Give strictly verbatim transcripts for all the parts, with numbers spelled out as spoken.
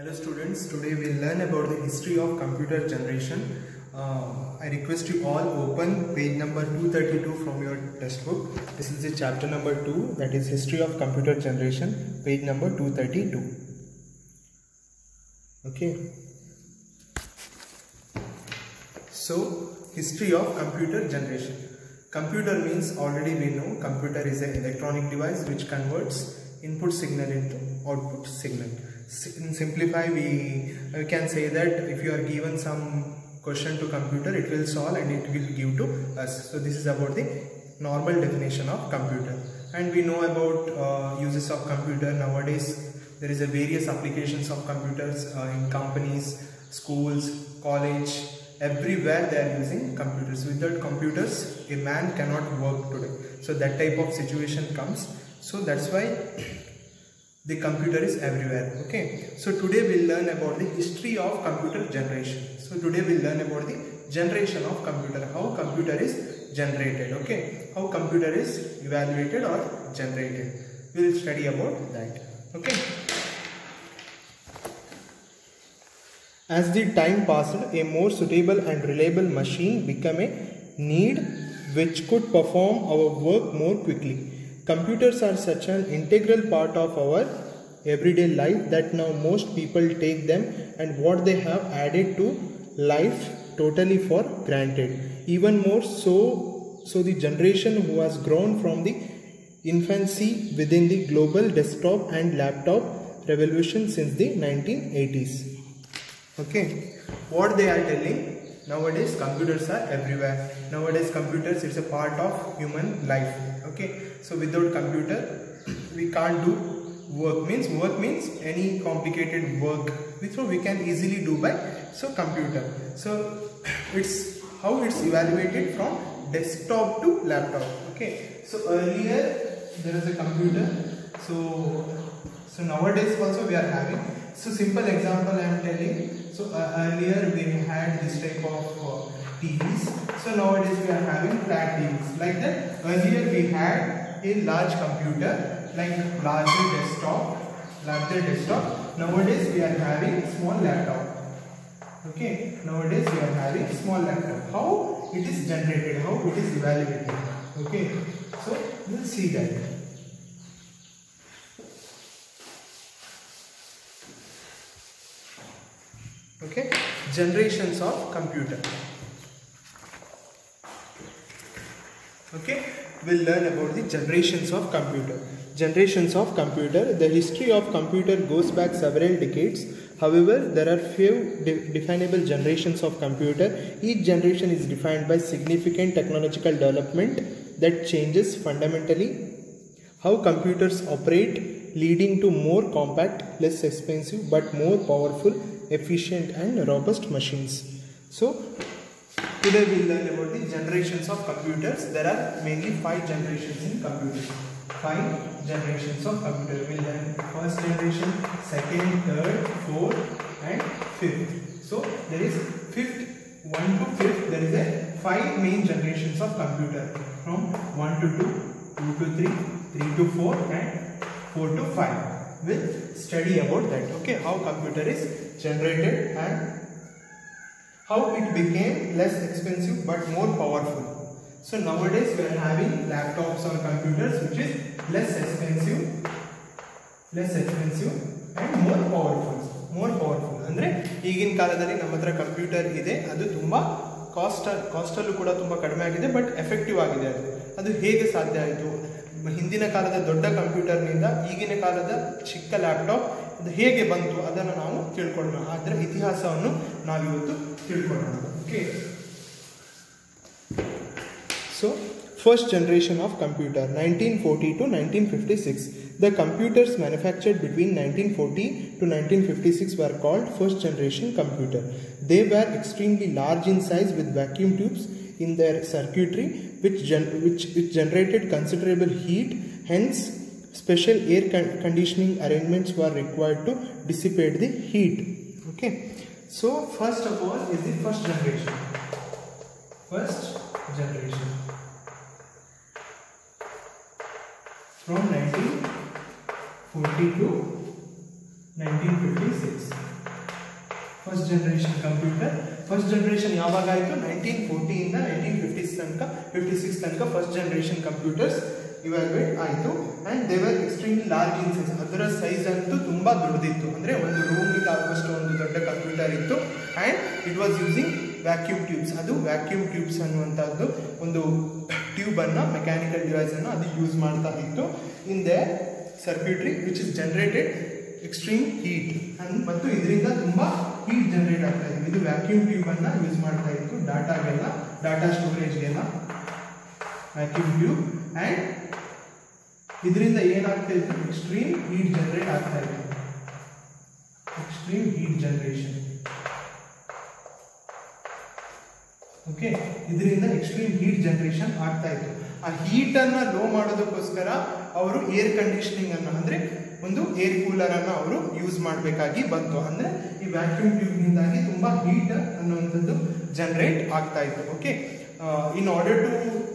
Hello students, today we will learn about the history of computer generation. Uh, I request you all open page number two thirty-two from your textbook. This is the chapter number two, that is history of computer generation, page number two thirty-two. Okay. So, history of computer generation. Computer means already we know computer is an electronic device which converts input signal into output signal. In simplify, we, we can say that if you are given some question to computer, it will solve and it will give to us. So this is about the normal definition of computer. And we know about uh, uses of computer nowadays. There is a various applications of computers uh, in companies, schools, college, everywhere they are using computers. Without computers, a man cannot work today. So that type of situation comes. So that's why the computer is everywhere. Okay, so today we'll learn about the history of computer generation. So today we'll learn about the generation of computer, how computer is generated. Okay, how computer is evaluated or generated. We'll study about that. Okay. As the time passed, a more suitable and reliable machine became a need which could perform our work more quickly. Computers are such an integral part of our everyday life that now most people take them and what they have added to life totally for granted. Even more so, so the generation who has grown from the infancy within the global desktop and laptop revolution since the nineteen eighties. Okay, what they are telling? Nowadays computers are everywhere. Nowadays computers is a part of human life. Okay, so without computer we can't do work. Means work means any complicated work which we can easily do by so computer. So it's how it's evaluated from desktop to laptop. Okay, so earlier there is a computer. So so nowadays also we are having. So simple example I am telling. So uh, earlier we had this type of uh, T Vs. So nowadays we are having flat T Vs. Like that, earlier we had a large computer, like larger desktop, larger desktop. Nowadays we are having small laptop. Okay, nowadays we are having small laptop. How it is generated, how it is evaluated. Okay, so we'll see that. Okay, generations of computer. Okay, we'll learn about the generations of computer. Generations of computer. The history of computer goes back several decades. However, there are few de definable generations of computer. Each generation is defined by significant technological development that changes fundamentally how computers operate, leading to more compact, less expensive but more powerful, efficient and robust machines. So today we will learn about the generations of computers. There are mainly five generations in computers. Five generations of computer. We will learn first generation, second, third, fourth and fifth. So there is fifth, one to fifth. There is a five main generations of computer, from one to two, two to three, three to four and four to five. We'll study about that. Okay, how computer is generated and how it became less expensive but more powerful. So nowadays we are having laptops or computers which is less expensive, less expensive and more powerful, more powerful. ಅಂದ್ರೆ ಈಗಿನ ಕಾಲದಲ್ಲಿ ನಮ್ಮ ಹತ್ರ computer ಇದೆ, ಅದು ತುಂಬಾ cost cost ಅಲ್ಲೂ ಕೂಡ ತುಂಬಾ ಕಡಿಮೆ ಆಗಿದೆ, ಬಟ್ ಎಫೆಕ್ಟಿವ್ ಆಗಿದೆ. ಅದು ಅದು ಹೇಗೆ ಸಾಧ್ಯ ಆಯಿತು? ಹಿಂದಿನ ಕಾಲದ ದೊಡ್ಡ ಕಂಪ್ಯೂಟರ್ನಿಂದ ಈಗಿನ ಕಾಲದ ಚಿಕ್ಕ ಲ್ಯಾಪ್ಟಾಪ್ ಅದು ಹೇಗೆ ಬಂತು ಅದನ್ನು ನಾವು ತಿಳ್ಕೊಳ್ಳೋಣ. ಅದರ ಇತಿಹಾಸವನ್ನು ನಾವಿವತ್ತು ತಿಳ್ಕೊಳ್ಳೋಣ. Okay, so first generation of computer nineteen forty to nineteen fifty-six. The computers manufactured between nineteen forty to nineteen fifty-six were called first generation computer. They were extremely large in size with vacuum tubes in their circuitry which, gen which, which generated considerable heat. Hence, special air con conditioning arrangements were required to dissipate the heat. Okay, so first of all is the first generation. First generation from nineteen forty to nineteen fifty-six. First generation computer. First generation ಯಾವಾಗ ಆಯಿತು? Nineteen ಫೋರ್ಟಿಯಿಂದ nineteen fifties ತನಕ fifty six ತನಕ first generation computers evaluate ಆಯಿತು. And they were extremely large in size. ಅದರ size ಅಂತೂ ತುಂಬ ದೊಡ್ಡದಿತ್ತು, ಅಂದರೆ ಒಂದು ರೂಮಿಗೆ ಆಗುವಷ್ಟು ಒಂದು ದೊಡ್ಡ ಕಂಪ್ಯೂಟರ್ ಇತ್ತು. And it was using vacuum tubes. ಅದು ವ್ಯಾಕ್ಯೂಮ್ ಟ್ಯೂಬ್ಸ್ ಅನ್ನುವಂಥದ್ದು ಒಂದು ಟ್ಯೂಬನ್ನು, ಮೆಕ್ಯಾನಿಕಲ್ ಡಿವೈಸನ್ನು ಅದು ಯೂಸ್ ಮಾಡ್ತಾ ಇತ್ತು in the circuitry which is generated extreme heat. And ಮತ್ತು ಇದರಿಂದ ತುಂಬ ಹೀಟ್ ಜನರೇಟ್ ಆಗ್ತಾ ಇತ್ತು. ಇದು ವ್ಯಾಕ್ಯೂಮ್ ಟ್ಯೂಬನ್ನು ಯೂಸ್ ಮಾಡ್ತಾ ಇತ್ತು ಡಾಟಾಗೆಲ್ಲ, ಡಾಟಾ ಸ್ಟೋರೇಜ್ಗೆಲ್ಲ ವ್ಯಾಕ್ಯೂಮ್ ಟ್ಯೂಬ್. ಆ್ಯಂಡ್ ಇದರಿಂದ ಏನಾಗ್ತಾ ಇತ್ತು? ಎಕ್ಸ್ಟ್ರೀಮ್ ಹೀಟ್ ಜನರೇಟ್ ಆಗ್ತಾ ಇತ್ತು. Extreme heat generation. ಓಕೆ, ಇದರಿಂದ ಎಕ್ಸ್ಟ್ರೀಮ್ ಹೀಟ್ ಜನರೇಷನ್ ಆಗ್ತಾ ಇತ್ತು. ಆ ಹೀಟನ್ನು ಲೋ ಮಾಡೋದಕ್ಕೋಸ್ಕರ ಅವರು ಏರ್ ಕಂಡೀಷನಿಂಗ್ ಅನ್ನು, ಅಂದರೆ ಒಂದು ಏರ್ ಕೂಲರ್ ಅನ್ನು ಅವರು ಯೂಸ್ ಮಾಡಬೇಕಾಗಿ ಬಂತು. ಅಂದರೆ ಈ ವ್ಯಾಕ್ಯೂಮ್ ಟ್ಯೂಬ್ನಿಂದಾಗಿ ತುಂಬ ಹೀಟ್ ಅನ್ನುವಂಥದ್ದು ಜನರೇಟ್ ಆಗ್ತಾ ಇತ್ತು. Okay, in order to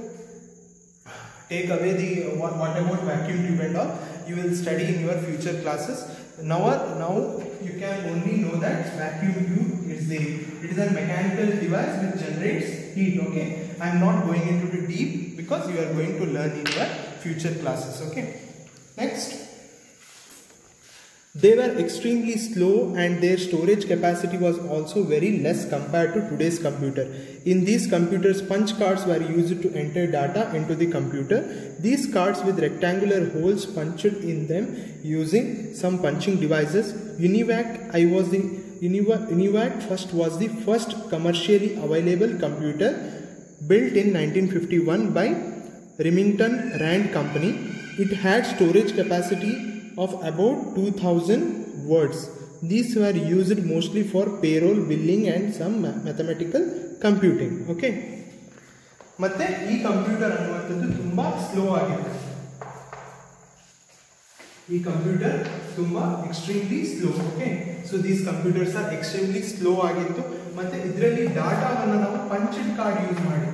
take away the what about vacuum tube and all, you will study in your future classes. Now, now you can only know that vacuum tube is the it is a mechanical device which generates heat. Okay, I am not going into the deep because you are going to learn in your future classes. Okay, next. They were extremely slow and their storage capacity was also very less compared to today's computer. In these computers, punch cards were used to enter data into the computer. These cards with rectangular holes punched in them using some punching devices. Univac I was the Univac, Univac first was the first commercially available computer built in nineteen fifty-one by Remington Rand Company. It had storage capacity of about two thousand words. These were used mostly for payroll, billing and some mathematical computing. Okay, ಮತ್ತೆ ಈ computer ಅನ್ನುವಂಥದ್ದು ತುಂಬ slow ಆಗಿದೆ. ಈ computer ತುಂಬ extremely slow. Okay, so these computers are extremely slow ಆಗಿತ್ತು. ಮತ್ತೆ ಇದರಲ್ಲಿ ಡಾಟಾವನ್ನು ನಾವು ಪಂಚಡ್ ಕಾರ್ಡ್ ಯೂಸ್ ಮಾಡಿ,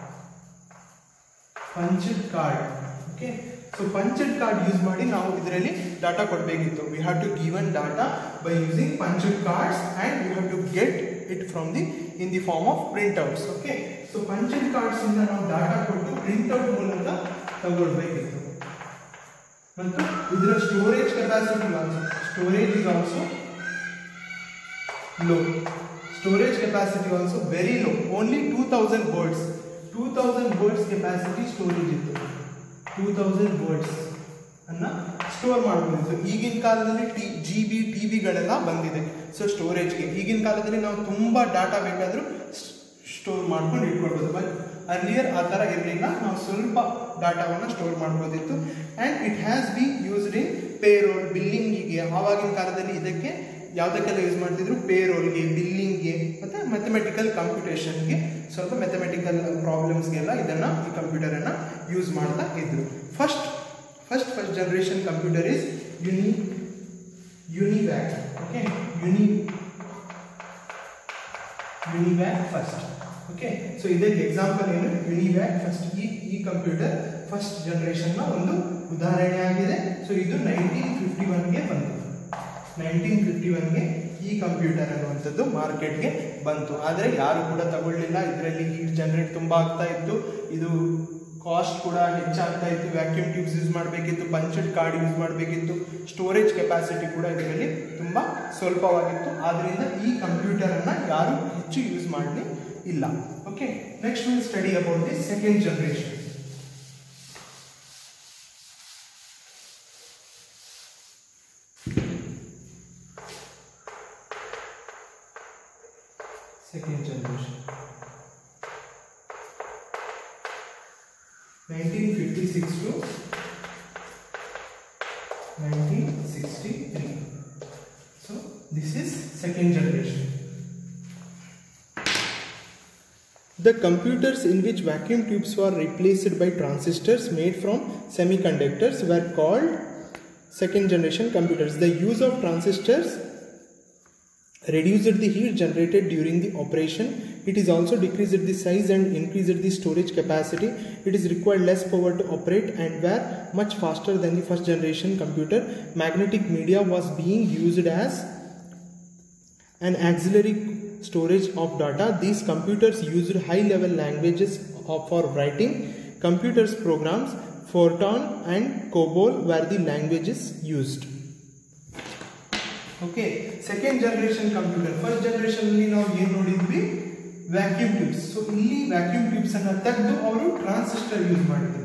punched card. Okay, so punched card use ಮಾಡಿ ನಾವು ಇದರಲ್ಲಿ ಡಾಟಾ ಕೊಡಬೇಕಿತ್ತು. We have to given data by using punched cards and we have to get it from the in the form of printouts. Okay, so punched cards ಇಂದ ನಾವು data ಕೊಟ್ಟು printout ಮೂಲಕ ತಗೊಳ್ಬೇಕಿತ್ತು. ಮತ್ತು ಇದರ storage capacity also storage is also low. Storage capacity also very low, only two thousand words two thousand words capacity storage ಇತ್ತು. Two thousand words ಅನ್ನ store ಮಾಡ್ಬೋದು. ಈಗಿನ ಕಾಲದಲ್ಲಿ ಟಿ ಜಿ ಬಿ ಟಿ ಬಿಗಳೆಲ್ಲ ಬಂದಿದೆ. ಸೊ ಸ್ಟೋರೇಜ್ಗೆ ಈಗಿನ ಕಾಲದಲ್ಲಿ ನಾವು ತುಂಬ ಡಾಟಾ ಬೇಕಾದರೂ ಸ್ಟೋರ್ ಮಾಡ್ಕೊಂಡು ಇಟ್ಕೊಳ್ಬೋದು. ಬಟ್ ಅರ್ಲಿಯರ್ ಆ ಥರ ಇರಲಿಲ್ಲ, ನಾವು ಸ್ವಲ್ಪ ಡಾಟಾವನ್ನು ಸ್ಟೋರ್ ಮಾಡ್ಬೋದಿತ್ತು. And it has be used in payroll, ಬಿಲ್ಲಿಂಗಿಗೆ. ಆವಾಗಿನ ಕಾಲದಲ್ಲಿ ಇದಕ್ಕೆ ಯಾವುದಕ್ಕೆಲ್ಲ ಯೂಸ್ ಮಾಡ್ತಿದ್ರು? ಪೇರೋಲ್ಗೆ, ಬಿಲ್ಲಿಂಗ್ಗೆ ಮತ್ತು ಮ್ಯಾಥಮೆಟಿಕಲ್ ಕಂಪ್ಯೂಟೇಷನ್ಗೆ, ಸ್ವಲ್ಪ ಮ್ಯಾಥಮೆಟಿಕಲ್ ಪ್ರಾಬ್ಲಮ್ಸ್ಗೆಲ್ಲ ಇದನ್ನು ಈ ಕಂಪ್ಯೂಟರನ್ನು ಯೂಸ್ ಮಾಡ್ತಾ ಇದ್ರು. First first first generation computer is uni UNIVAC. Okay, uni UNIVAC first. Okay, so ಇದಕ್ಕೆ ಎಕ್ಸಾಂಪಲ್ ಏನು? UNIVAC first. ಈ ಈ ಕಂಪ್ಯೂಟರ್ ಫಸ್ಟ್ ಜನರೇಷನ್ನ ಒಂದು ಉದಾಹರಣೆ ಆಗಿದೆ. ಸೊ ಇದು ನೈನ್ಟೀನ್ ಫಿಫ್ಟಿ ಒನ್ಗೆ ಬಂತು. ನೈನ್ಟೀನ್ ಫಿಫ್ಟಿ ಒನ್ಗೆ ಈ ಕಂಪ್ಯೂಟರ್ ಅನ್ನುವಂಥದ್ದು ಮಾರ್ಕೆಟ್ಗೆ ಬಂತು. ಆದರೆ ಯಾರು ಕೂಡ ತಗೊಳ್ಳಿಲ್ಲ. ಇದರಲ್ಲಿ ಹೀಟ್ ಜನರೇಟ್ ತುಂಬ ಆಗ್ತಾ ಇತ್ತು. ಇದು ಕಾಸ್ಟ್ ಕೂಡ ಹೆಚ್ಚಾಗ್ತಾ ಇತ್ತು. ವ್ಯಾಕ್ಯೂಮ್ ಟ್ಯೂಬ್ಸ್ ಯೂಸ್ ಮಾಡಬೇಕಿತ್ತು, ಪಂಚಡ್ ಕಾರ್ಡ್ ಯೂಸ್ ಮಾಡಬೇಕಿತ್ತು. ಸ್ಟೋರೇಜ್ ಕೆಪಾಸಿಟಿ ಕೂಡ ಇದರಲ್ಲಿ ತುಂಬ ಸ್ವಲ್ಪವಾಗಿತ್ತು. ಆದ್ದರಿಂದ ಈ ಕಂಪ್ಯೂಟರನ್ನು ಯಾರು ಹೆಚ್ಚು ಯೂಸ್ ಮಾಡಲಿ ಇಲ್ಲ. Okay, next will study about the second generation. Second generation, nineteen fifty-six to nineteen sixty-three. So this is second generation. The computers in which vacuum tubes were replaced by transistors made from semiconductors were called second generation computers. The use of transistors reduced the heat generated during the operation. It is also decreased the size and increased the storage capacity. It is required less power to operate and were much faster than the first generation computer. Magnetic media was being used as and auxiliary storage of data. These computers used high level languages for writing. Computers programs Fortran and COBOL were the languages used. Okay, second generation computer. First generation ಅಲ್ಲಿ ನಾವು ಏನು ನೋಡಿದ್ವಿ, vacuum tubes. So ಇಲ್ಲಿ vacuum tubes ಅನ್ನು ತೆಗೆದು ಅವರು transistor use ಮಾಡಿದ್ರು.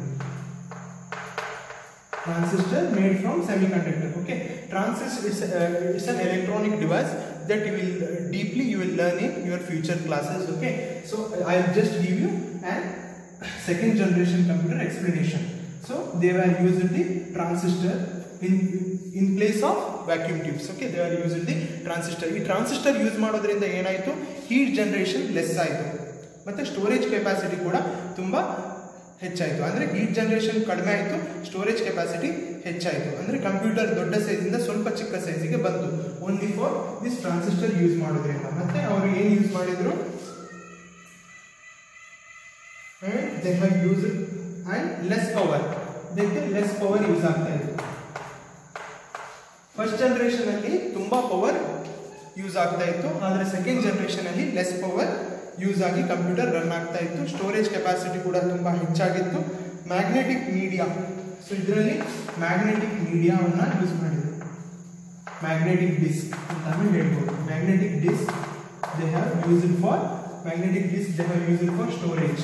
Transistor made from semiconductor. Okay, transistor is uh, it's an electronic device that you will uh, deeply you will learn in your future classes. Okay, so uh, I will just give you an second generation computer explanation. So they were using the transistor in in place of vacuum tubes. Okay, they were using the transistor. ಈ transistor use ಮಾಡೋದ್ರಿಂದ ಏನಾಯಿತು, heat generation less ಆಯಿತು ಮತ್ತು storage capacity ಕೂಡ ತುಂಬ ಹೆಚ್ಚಾಯಿತು. ಅಂದರೆ heat generation ಕಡಿಮೆ ಆಯಿತು, ಸ್ಟೋರೇಜ್ ಕೆಪಾಸಿಟಿ ಹೆಚ್ಚಾಯಿತು. ಅಂದರೆ ಕಂಪ್ಯೂಟರ್ ದೊಡ್ಡ ಸೈಜಿಂದ ಸ್ವಲ್ಪ ಚಿಕ್ಕ ಸೈಜಿಗೆ ಬಂತು, only for this transistor use ಮಾಡೋದ್ರಿಂದ. ಮತ್ತೆ ಅವರು ಏನು ಯೂಸ್ ಮಾಡಿದ್ರು, they have use and less power, ಇದಕ್ಕೆ ಲೆಸ್ ಪವರ್ ಯೂಸ್ ಆಗ್ತಾ ಇತ್ತು. ಫಸ್ಟ್ ಜನರೇಷನ್ ಅಲ್ಲಿ ತುಂಬಾ ಪವರ್ ಯೂಸ್ ಆಗ್ತಾ ಇತ್ತು, ಆದರೆ ಸೆಕೆಂಡ್ ಜನರೇಷನ್ ಅಲ್ಲಿ ಲೆಸ್ ಪವರ್ ಯೂಸ್ ಆಗಿ ಕಂಪ್ಯೂಟರ್ ರನ್ ಆಗ್ತಾ ಇತ್ತು. ಸ್ಟೋರೇಜ್ ಕೆಪಾಸಿಟಿ ಕೂಡ ತುಂಬ ಹೆಚ್ಚಾಗಿತ್ತು. ಮ್ಯಾಗ್ನೆಟಿಕ್ ಮೀಡಿಯಾ, ಸೊ ಇದರಲ್ಲಿ ಮ್ಯಾಗ್ನೆಟಿಕ್ ಮೀಡಿಯಾವನ್ನು ಯೂಸ್ ಮಾಡಿದ್ರು, ಮ್ಯಾಗ್ನೆಟಿಕ್ ಡಿಸ್ಕ್ ಅಂತಾನು ಹೇಳ್ಬೋದು. Magnetic disk they have used for magnetic disk they have used for storage.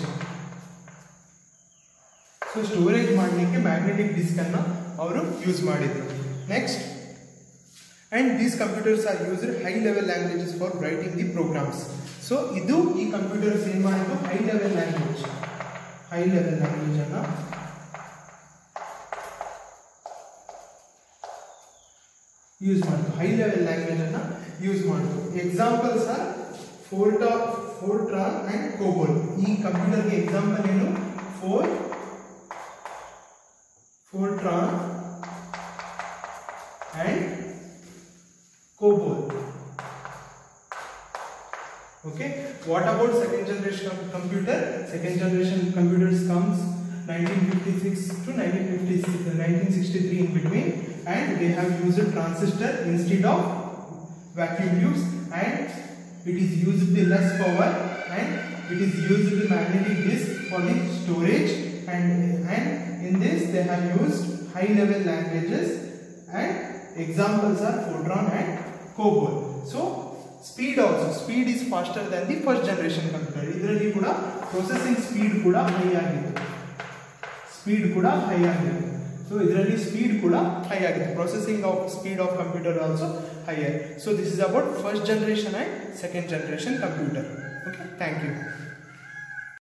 So storage ಮಾಡಲಿಕ್ಕೆ ಮ್ಯಾಗ್ನೆಟಿಕ್ ಡಿಸ್ಕ್ ಅನ್ನು ಅವರು ಯೂಸ್ ಮಾಡಿದ್ರು. Next, and these computers are used high level languages for writing the programs. So idu ee computers ಏನು ಮಾಡಿದ್ರು, high level language high level language ಅನ್ನ use ಮಾಡಿದ್ರು high level language ಅನ್ನ use ಮಾಡಿದ್ರು. Examples are for Fortran and COBOL. ಈ ಕಂಪ್ಯೂಟರ್ಗೆ example ಏನು, for Fortran and COBOL. Okay, what about second generation computer? Second generation computers comes nineteen fifty-six to nineteen sixty-three in between, and they have used transistor instead of vacuum tubes, and it is used the less power, and it is used the magnetic disk for the storage, and and in this they have used high level languages, and examples are Fortran and COBOL. So speed also, speed is faster than the first generation computer. ಇದರಲ್ಲಿ ಕೂಡ processing speed ಕೂಡ high ಆಗಿತ್ತು, speed ಕೂಡ high ಆಗಿತ್ತು. ಸೊ ಇದರಲ್ಲಿ speed ಕೂಡ high ಆಗಿತ್ತು, processing of speed of computer also higher. So this is about first generation and second generation computer. Okay, thank you.